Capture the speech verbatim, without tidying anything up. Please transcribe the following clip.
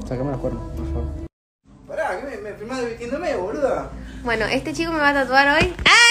Sácame los cuernos, por favor. Pará, ¿qué me, me filmás divirtiéndome, boluda? Bueno, este chico me va a tatuar hoy. ¡Ah!